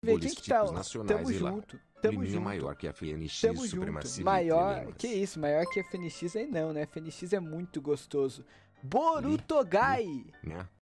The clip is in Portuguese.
Ver quem que tá. Políticos nacionais Tamo e lá. junto. Tamo Liminha junto. maior que a FNX, Tamo junto. supremacia Maior. Que isso, maior que FNX aí não, né? FNX é muito gostoso. Borutogai! né?